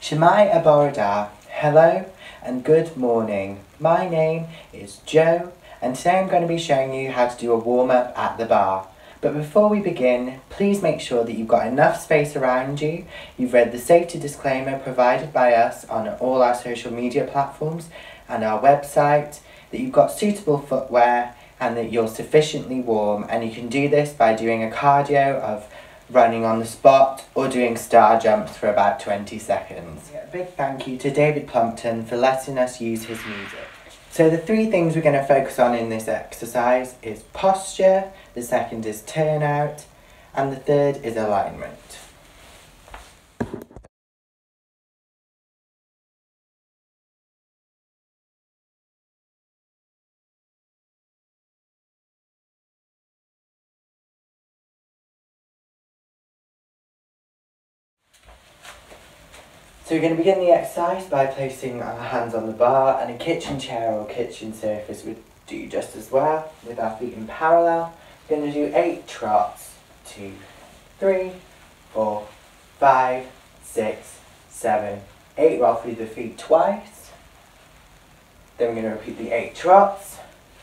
Shemai Aborada, hello and good morning. My name is Joe and today I'm going to be showing you how to do a warm-up at the bar. But before we begin, please make sure that you've got enough space around you, you've read the safety disclaimer provided by us on all our social media platforms and our website, that you've got suitable footwear and that you're sufficiently warm, and you can do this by doing a cardio of running on the spot or doing star jumps for about 20 seconds. A big thank you to David Plumpton for letting us use his music. So the three things we're going to focus on in this exercise is posture, the second is turnout, and the third is alignment. So we're going to begin the exercise by placing our hands on the bar, and a kitchen chair or kitchen surface would do just as well, with our feet in parallel. We're going to do 8 trots, 2, 3, 4, 5, 6, 7, 8. Roll through the feet twice. Then we're going to repeat the 8 trots.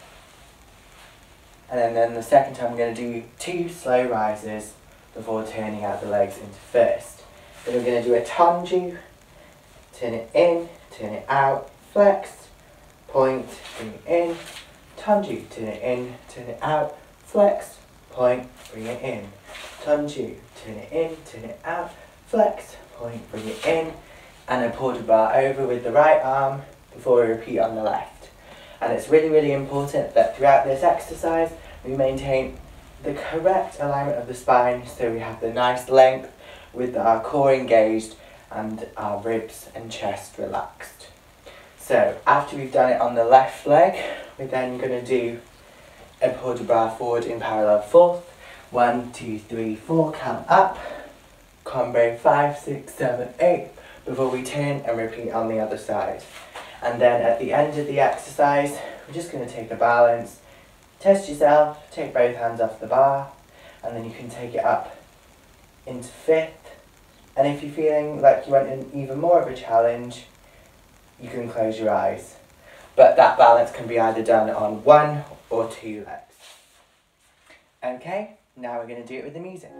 And then the second time we're going to do 2 slow rises before turning out the legs into first. Then we're going to do a tanju. Turn it in, turn it out, flex, point, bring it in, tanju, turn it in, turn it out, flex, point, bring it in, tanju, turn it in, turn it out, flex, point, bring it in, and then pull the bar over with the right arm before we repeat on the left. And it's really, really important that throughout this exercise we maintain the correct alignment of the spine so we have the nice length with our core engaged and our ribs and chest relaxed. So after we've done it on the left leg, we're then going to do a pull the bar forward in parallel fourth. 1, 2, 3, 4, count up, combo 5, 6, 7, 8, before we turn and repeat on the other side. And then at the end of the exercise, we're just going to take a balance, test yourself, take both hands off the bar, and then you can take it up into fifth. And if you're feeling like you want an even more of a challenge, you can close your eyes. But that balance can be either done on 1 or 2 legs. Okay, now we're going to do it with the music.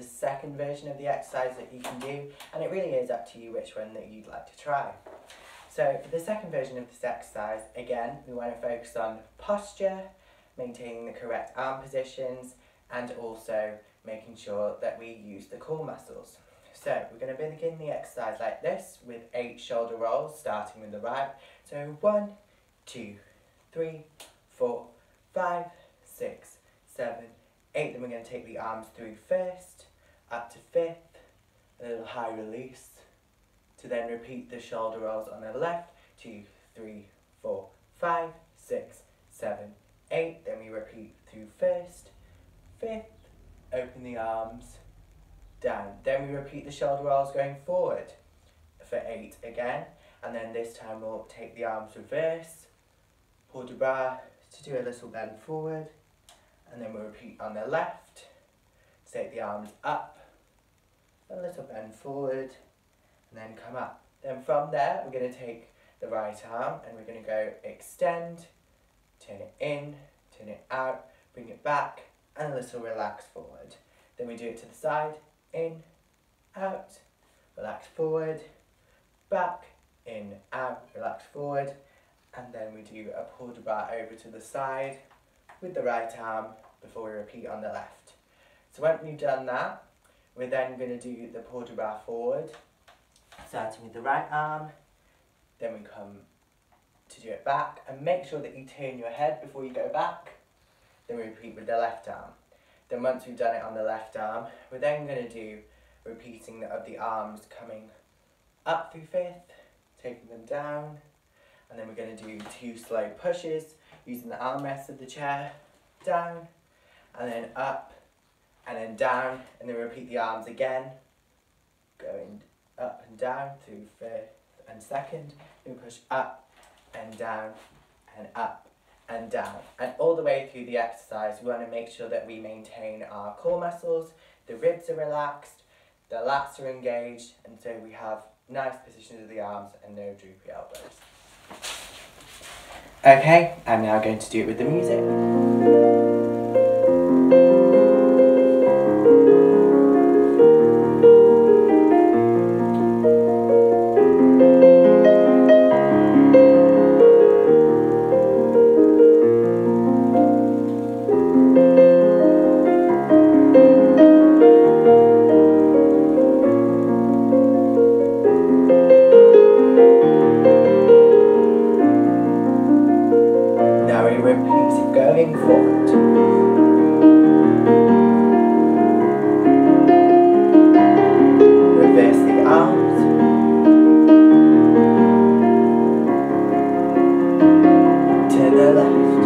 the second version of the exercise that you can do, and it really is up to you which one that you'd like to try. So for the second version of this exercise, again, we want to focus on posture, maintaining the correct arm positions, and also making sure that we use the core muscles. So we're going to begin the exercise like this with 8 shoulder rolls, starting with the right. So 1, 2, 3, 4, 5, 6, 7, 8. Then we're going to take the arms through first, up to 5th, a little high release, to then repeat the shoulder rolls on the left. 2, 3, 4, 5, 6, 7, 8. Then we repeat through first, 5th, open the arms, down. Then we repeat the shoulder rolls going forward for 8 again, and then this time we'll take the arms reverse, port de bras to do a little bend forward, and then we'll repeat on the left, take the arms up, a little bend forward, and then come up. Then from there we're going to take the right arm and we're going to go extend, turn it in, turn it out, bring it back, and a little relax forward. Then we do it to the side, in, out, relax forward, back, in, out, relax forward, and then we do a port de bras over to the side with the right arm before we repeat on the left. So when we've done that, we're then going to do the port de bras forward, starting with the right arm, then we come to do it back, and make sure that you turn your head before you go back, then we repeat with the left arm. Then once we've done it on the left arm, we're then going to do repeating of the arms coming up through 5th, taking them down, and then we're going to do 2 slow pushes using the armrest of the chair, down, and then up, and then down, and then repeat the arms again, going up and down through 1st and 2nd, then we push up and down and up and down, and all the way through the exercise we want to make sure that we maintain our core muscles, the ribs are relaxed, the lats are engaged, and so we have nice positions of the arms and no droopy elbows. Okay, I'm now going to do it with the music. Going forward. Reverse the arms. To the left.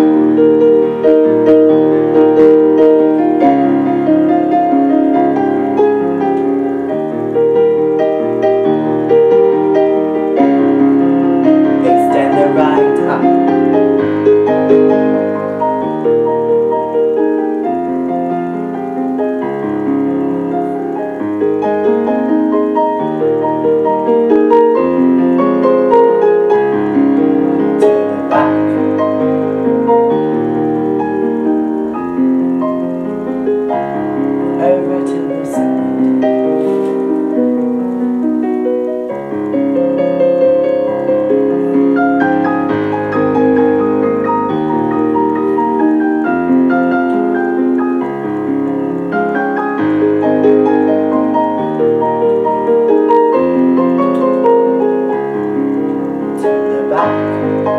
Extend the right arm. Over to the side. To the back.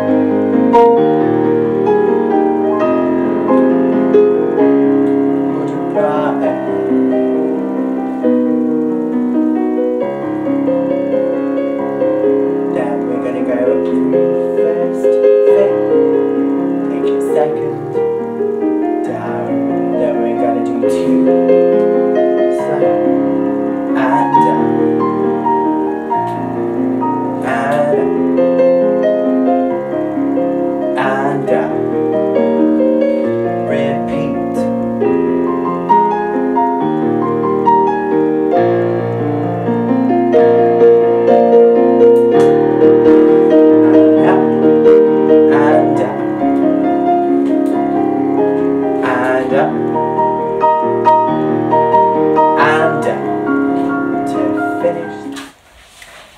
Then we're going to go through 1st, 5th, take it 2nd, down, then we're going to do 2 slow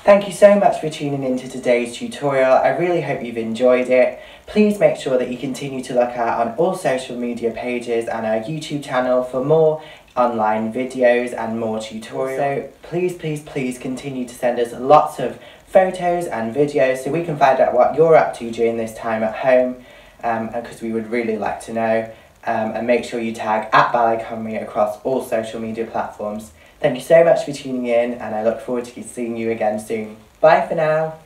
Thank you so much for tuning into today's tutorial. I really hope you've enjoyed it. Please make sure that you continue to look out on all social media pages and our YouTube channel for more online videos and more tutorials. So please continue to send us lots of photos and videos so we can find out what you're up to during this time at home, because we would really like to know. And make sure you tag @Ballet Cymru across all social media platforms. Thank you so much for tuning in, and I look forward to seeing you again soon. Bye for now.